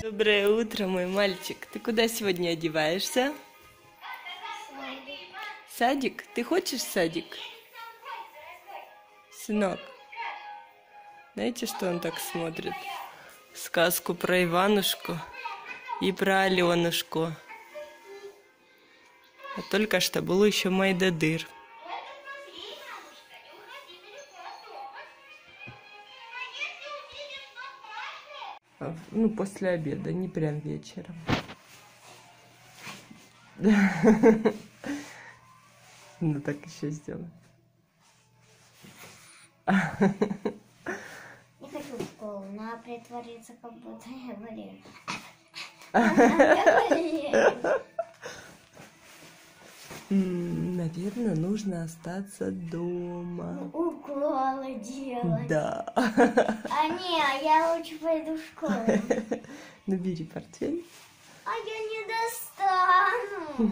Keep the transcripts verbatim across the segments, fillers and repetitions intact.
Доброе утро, мой мальчик. Ты куда сегодня одеваешься? Садик. Садик? Ты хочешь садик? Сынок. Знаете, что он так смотрит? Сказку про Иванушку и про Аленушку. А только что был еще Майдадыр. Ну, после обеда, не прям вечером. Ну, так еще сделаем. Не хочу в школу, надо притвориться, как будто я болею. Наверное, нужно остаться дома. Уколы делать. Да. А не, я лучше пойду в школу. Ну, бери портфель. А я не достану.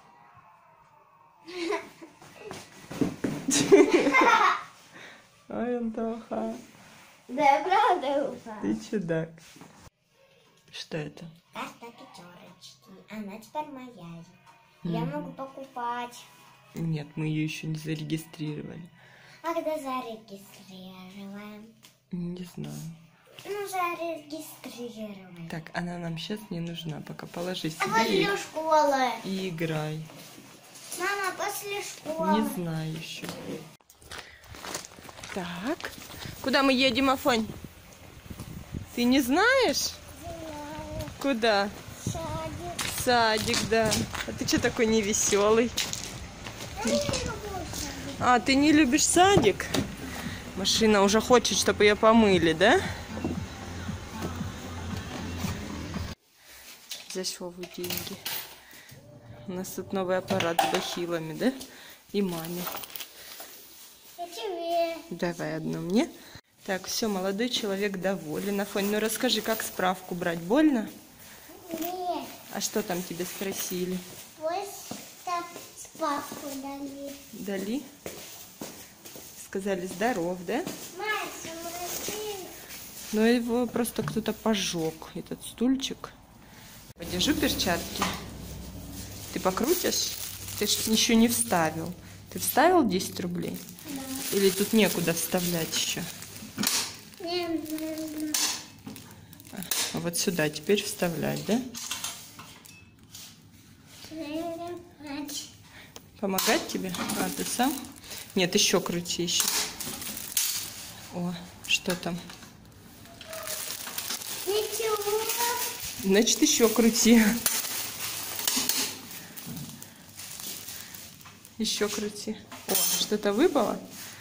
Ой, Антоха. Да, я правда упала. Ты чудак. Что это? Карта пятерочки. Она теперь моя. Я могу покупать. Нет, мы ее еще не зарегистрировали. А когда зарегистрируем? Не знаю. Ну, зарегистрировали. Так, она нам сейчас не нужна. Пока положи А себе после школы? и играй. Мама, после школы. Не знаю еще. Так, куда мы едем, Афонь? Ты не знаешь? Знаю. Куда? Садик. Садик, да. А ты что такой невеселый? Я не люблю садик. А, ты не любишь садик? Машина уже хочет, чтобы ее помыли, да? Взять Вову деньги. У нас тут новый аппарат с бахилами, да? И маме. Я тебе. Давай одну мне. Так, все, молодой человек доволен. Афонь, ну расскажи, как справку брать? Больно? Нет. А что там тебе спросили? Пусть так справку дали. Дали? Сказали, здоров, да? Мать, смотри. Но его просто кто-то пожег, этот стульчик. Подержу перчатки. Ты покрутишь? Ты ж еще не вставил. Ты вставил десять рублей? Да. Или тут некуда вставлять еще? Нет, нет. А вот сюда теперь вставлять, да? Мать. Помогать тебе? А, ты сам? Нет, еще крути еще. О, что там? Ничего. Значит, еще крути. Еще крути. О, что-то выпало?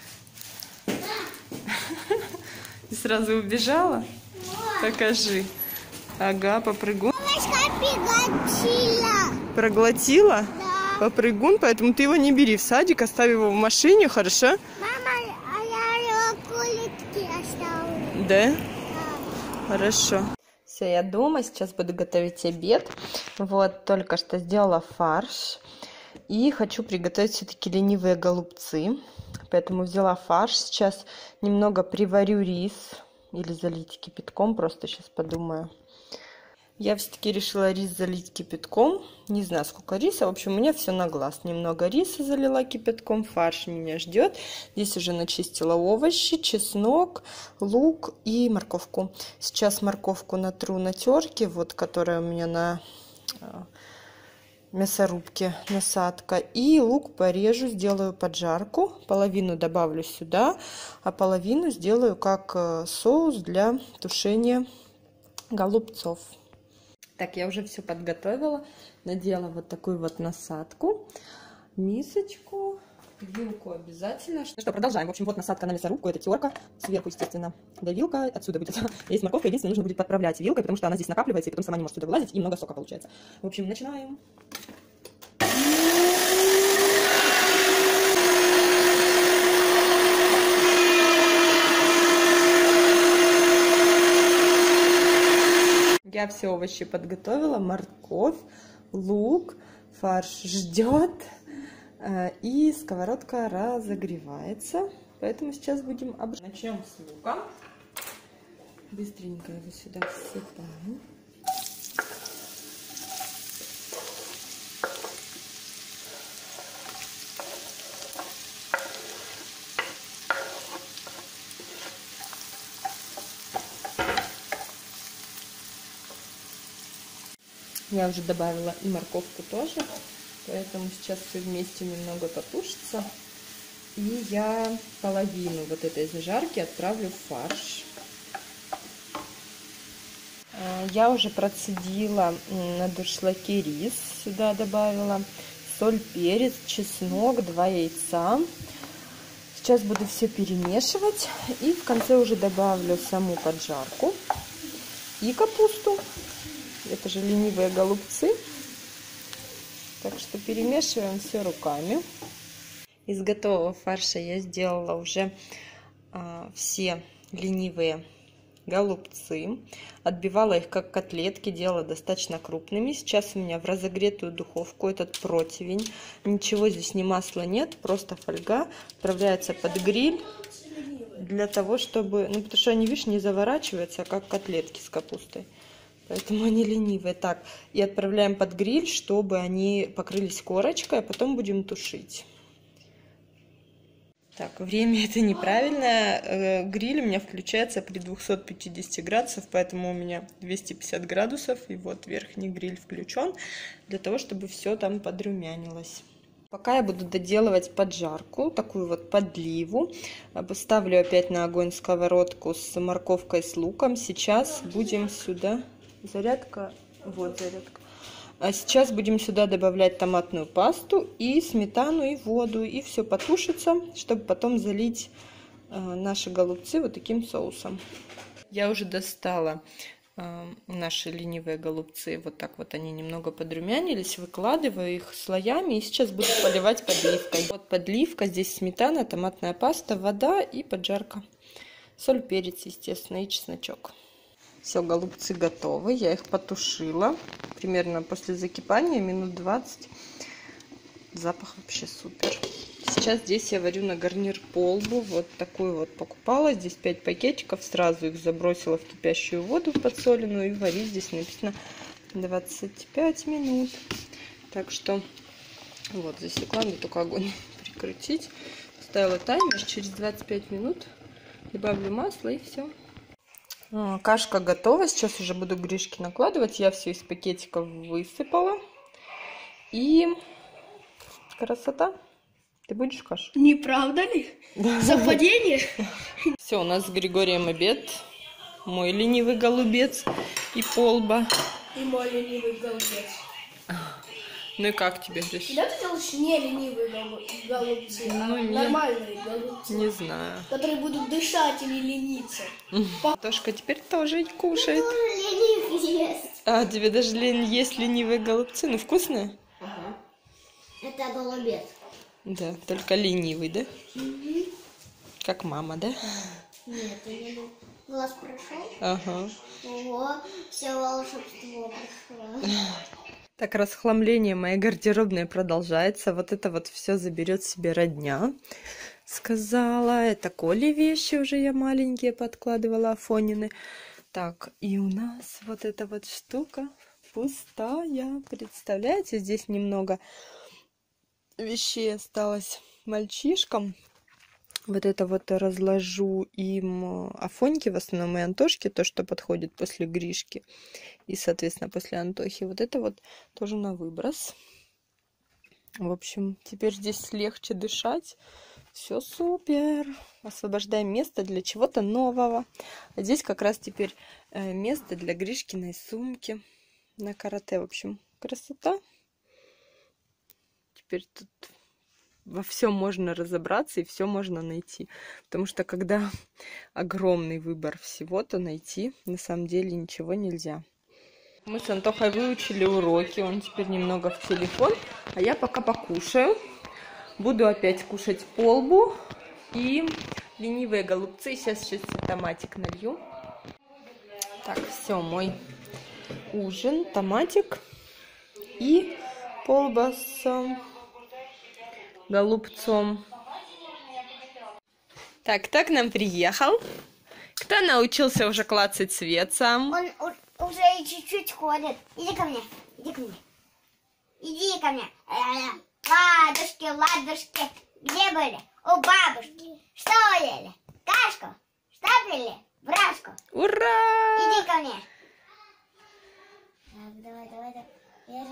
И сразу убежала? Покажи. Ага, попрыгун. Мамочка проглотила. Проглотила? Да. Попрыгун, поэтому ты его не бери в садик, оставь его в машине, хорошо? Мама, а я его кулички оставила. Да? Да. Хорошо. Все, я дома, сейчас буду готовить обед. Вот, только что сделала фарш. И хочу приготовить все-таки ленивые голубцы. Поэтому взяла фарш. Сейчас немного приварю рис. Или залить кипятком, просто сейчас подумаю. Я все-таки решила рис залить кипятком. Не знаю, сколько риса. В общем, у меня все на глаз. Немного риса залила кипятком. Фарш меня ждет. Здесь уже начистила овощи, чеснок, лук и морковку. Сейчас морковку натру на терке, вот, которая у меня на мясорубке, насадка. И лук порежу, сделаю поджарку. Половину добавлю сюда, а половину сделаю как соус для тушения голубцов. Так, я уже все подготовила. Надела вот такую вот насадку. Мисочку. Вилку обязательно. Ну что, продолжаем. В общем, вот насадка на мясорубку. Это терка. Сверху, естественно, да, вилка. Отсюда будет. Есть морковка. Единственное, нужно будет подправлять вилкой, потому что она здесь накапливается, и потом сама не может сюда вылазить, и много сока получается. В общем, начинаем. Я все овощи подготовила. Морковь, лук, фарш ждет. И сковородка разогревается. Поэтому сейчас будем обжаривать. Начнем с лука. Быстренько его сюда всыпаем. Я уже добавила и морковку тоже, поэтому сейчас все вместе немного потушится. И я половину вот этой зажарки отправлю в фарш. Я уже процедила на дуршлаге рис, сюда добавила соль, перец, чеснок, два яйца. Сейчас буду все перемешивать и в конце уже добавлю саму поджарку и капусту. Это же ленивые голубцы. Так что перемешиваем все руками. Из готового фарша я сделала уже а, все ленивые голубцы. Отбивала их как котлетки, делала достаточно крупными. Сейчас у меня в разогретую духовку этот противень. Ничего здесь, ни масла нет, просто фольга. Отправляется под гриль для того, чтобы... Ну, потому что они, видишь, не заворачиваются, как котлетки с капустой. Поэтому они ленивые. Так, и отправляем под гриль, чтобы они покрылись корочкой, а потом будем тушить. Так, время это неправильное. Гриль у меня включается при двухстах пятидесяти градусах, поэтому у меня двести пятьдесят градусов. И вот верхний гриль включен для того, чтобы все там подрумянилось. Пока я буду доделывать поджарку, такую вот подливу, ставлю опять на огонь сковородку с морковкой, с луком. Сейчас будем сюда... Зарядка, вот зарядка. А сейчас будем сюда добавлять томатную пасту и сметану, и воду, и все потушится, чтобы потом залить э, наши голубцы вот таким соусом. Я уже достала э, наши ленивые голубцы, вот так вот они немного подрумянились, выкладываю их слоями и сейчас буду поливать подливкой. Вот подливка, здесь сметана, томатная паста, вода и поджарка. Соль, перец, естественно, и чесночок. Все, голубцы готовы, я их потушила примерно после закипания, минут двадцать. Запах вообще супер. Сейчас здесь я варю на гарнир полбу, вот такую вот покупала. Здесь пять пакетиков, сразу их забросила в кипящую воду подсоленную и варить здесь написано двадцать пять минут. Так что вот засекла, мне только огонь прикрутить. Ставила таймер, через двадцать пять минут добавлю масло и все. Кашка готова, сейчас уже буду гришки накладывать. Я все из пакетиков высыпала. И красота. Ты будешь кашу? Не правда ли? Совпадение? Все, у нас с Григорием обед. Мой ленивый голубец и полба. И мой ленивый голубец. Ну и как тебе, Гриш? Когда ты делаешь не ленивые голубцы, ну, а не... нормальные голубцы? Не знаю. Которые будут дышать или лениться. Тошка теперь тоже кушает. Ленивый ест. А, тебе даже лень есть ленивые голубцы. Ну, вкусные? Ага. Это голубец. Да, только ленивый, да? Угу. Как мама, да? Нет, я не был. Глаз прошел. Ага. Ого, все волшебство прошло. Так, расхламление моей гардеробной продолжается. Вот это вот все заберет себе родня, сказала. Это Коле вещи уже я маленькие подкладывала, Афонины. Так, и у нас вот эта вот штука пустая. Представляете, здесь немного вещей осталось мальчишкам. Вот это вот разложу им Афоньки, в основном и Антошки, то, что подходит после Гришки. И, соответственно, после Антохи. Вот это вот тоже на выброс. В общем, теперь здесь легче дышать. Все супер. Освобождаем место для чего-то нового. А здесь как раз теперь место для Гришкиной сумки на карате. В общем, красота. Теперь тут во всем можно разобраться и все можно найти. Потому что когда огромный выбор всего, то найти на самом деле ничего нельзя. Мы с Антохой выучили уроки. Он теперь немного в телефон. А я пока покушаю. Буду опять кушать полбу и ленивые голубцы. Сейчас чуть томатик налью. Так, все, мой ужин. Томатик и полба с голубцом. Так, кто к нам приехал? Кто научился уже клацать свет сам? Он уже чуть-чуть ходит. Иди ко мне, иди ко мне. Иди ко мне. Ладушки, ладушки. Где были? У бабушки. Что ели? Кашку? Что пили? Брашку. Ура! Иди ко мне. Так, давай, давай, давай.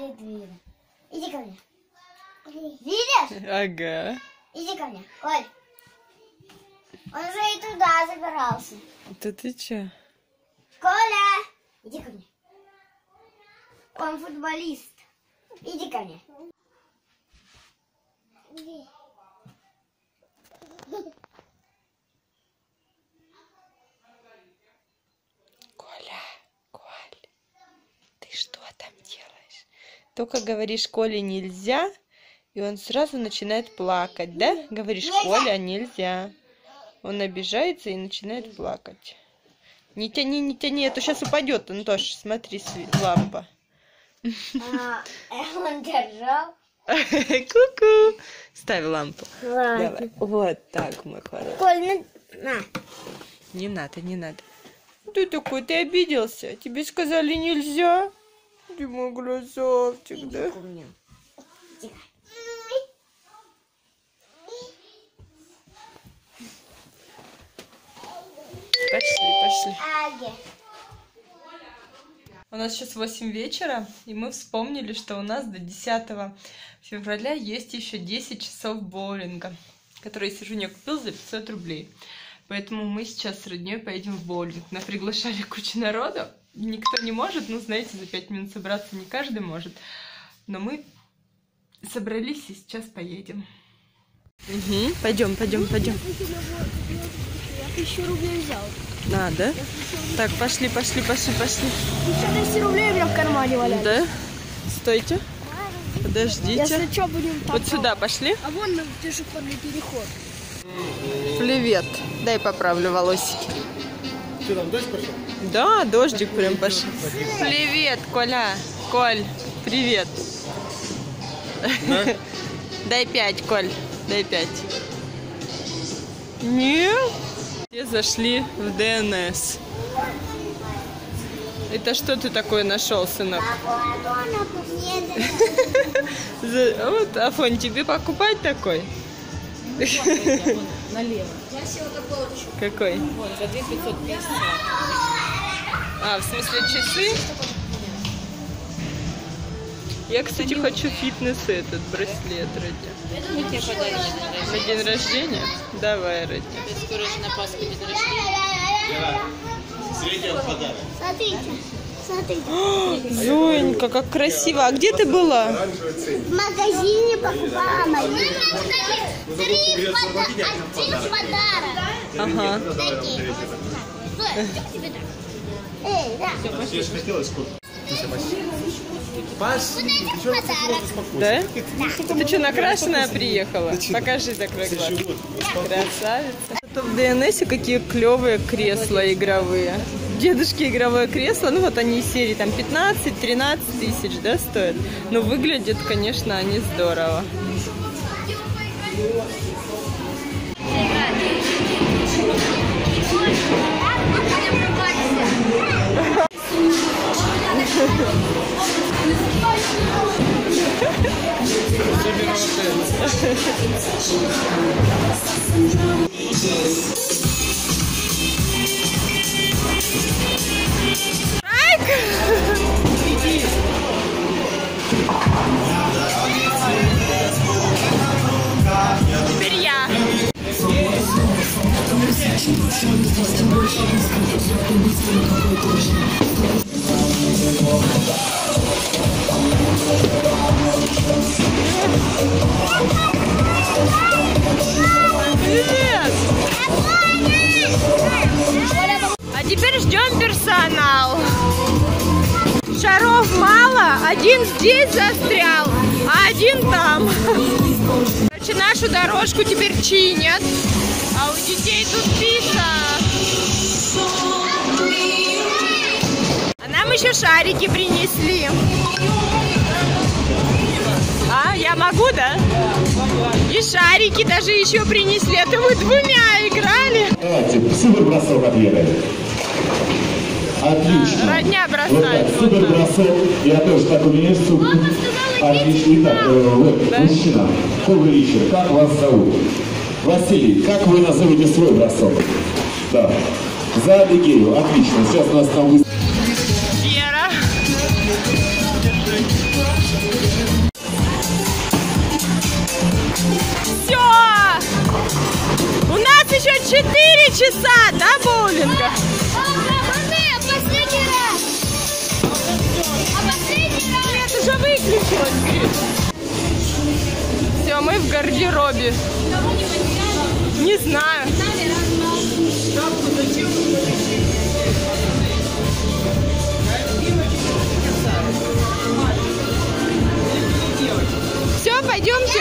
стоит видно. Иди ко мне. Видишь? Ага. Иди ко мне, Коль. Он уже и туда забирался. Да ты чё? Коля! Иди ко мне. Он футболист. Иди ко мне. Коля, Коль, ты что там делаешь? Только говоришь, Коле нельзя, и он сразу начинает плакать, да? Говоришь, Коля, нельзя. Он обижается и начинает плакать. Не тяни, не тяни, а то сейчас упадет, Антош, смотри, лампа. А, он держал. Ку-ку. Ставь лампу. Ладно. Давай. Вот так, мой хороший. Коль, ну, на. Не надо, не надо. Ты такой, ты обиделся? Тебе сказали нельзя? Ты мой красавчик, да? Пошли, пошли. Аги. У нас сейчас восемь вечера, и мы вспомнили, что у нас до десятого февраля есть еще десять часов боулинга, который Сижуня купил за пятьсот рублей. Поэтому мы сейчас с родней поедем в боулинг. Нас приглашали кучу народу. Никто не может, ну, знаете, за пять минут собраться не каждый может. Но мы собрались и сейчас поедем. Угу. Пойдем, пойдем, пойдем. Я тысячу рублей взял. А, да? Так, пошли, пошли, пошли, пошли. Еще двести рублей у меня в кармане валяется. Да? Стойте. Подождите. Если что, будем там. Вот сюда пошли. А вон на пешеходный переход. Привет. Дай поправлю волосики. Что там, дождь пошел? Да, дождик прям пошел. Привет, Коля. Коль, привет. Да? Дай пять, Коль. Дай пять. Нет. Все зашли в ДНС. Это что ты такое нашел, сынок? За- Вот, Афонь, тебе покупать такой? Налево. Какой? Вон, за две тысячи пятьсот пятьдесят. А, в смысле часы? Я, кстати, хочу фитнес этот браслет, Родя. Мы тебе подарим На день рождения? Давай, Родя. скоро же на Пасху день рождения. Средний подарок. Смотрите, смотрите. Зоенька, как красиво. А где ты была? В магазине покупала мои. Три пода- один подарок. Ага. Такие. Зоя, что тебе так? Эй, да. Я же хотела сколько. Подарок. Да? Ты что, накрашенная приехала? Покажи закрой глаз. Красавица. Это в ДНСе какие клевые кресла игровые. Дедушки игровое кресло, ну вот они из серии там пятнадцать-тринадцать тысяч, да, стоят. Но выглядят, конечно, они здорово. Теперь я. Привет! А теперь ждем персонал. Шаров мало, один здесь застрял, а один там. Короче, нашу дорожку теперь чинят, а у детей тут пицца. А нам еще шарики принесли. А, я могу, да? И шарики даже еще принесли, а то мы двумя играли. Давайте, супер бросок отведали. Отлично. Родня Вот так, бросает. супер бросок. Я тоже так умею, супер. Отлично. Итак, э, вот, Да. мужчина, добрый вечер. Как вас зовут? Василий, как вы назовете свой бросок? Да. За Адыгею. Отлично. Сейчас у нас там вы... Вера. часа, да, боулинга? Последний раз. А последний раз. Нет, уже выключилось. Все, мы в гардеробе. Не знаю. Все, пойдемте.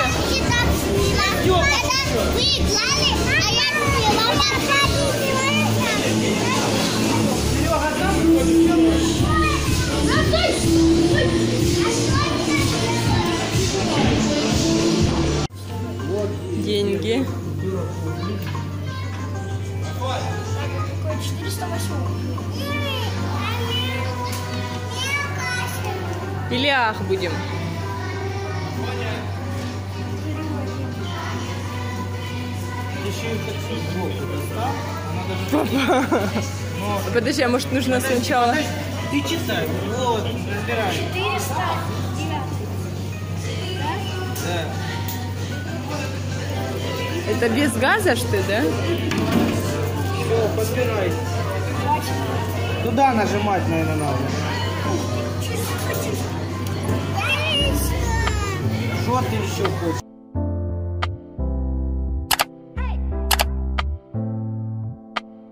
Деньги. четыреста восемь. Или ах будем. Папа. Подожди, а может нужно сначала... Ты читай. Вот, разбирай. четыреста девять. Да. Это без газа, что ли, да? Все, подбирай. Туда нажимать, наверное, надо. Что ты еще хочешь?